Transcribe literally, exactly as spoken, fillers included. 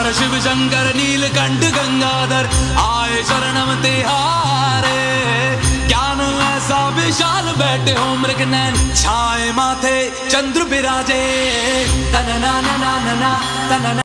शिव शंकर नीलकंठ गंगाधर आए शरणम तिहारे। ज्ञान ऐसा विशाल बैठे हो मृग नैन छाए माथे चंद्र बिराजे। तन ना ना ना ना तन